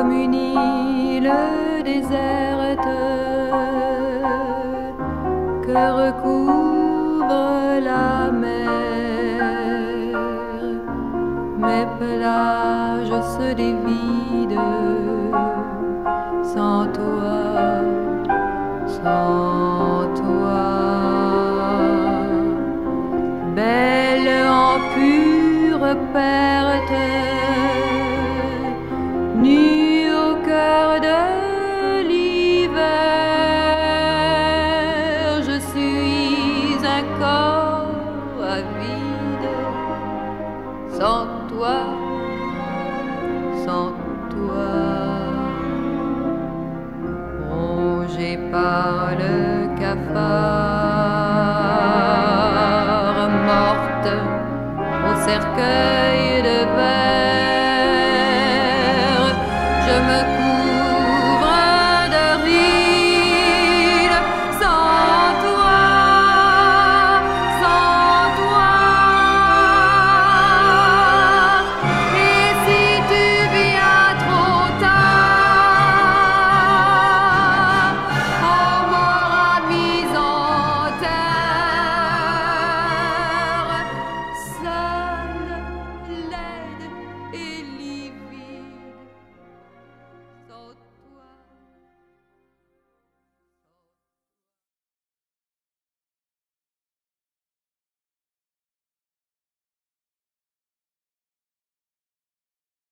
comme une île déserte que recouvre la mer. Mes plages se dévident sans toi, sans toi. Belle en pure perte, nue au cœur de l'hiver, je suis un corps avide, sans toi, sans toi. Rongé par le cafard, morte au cercueil de verre, je me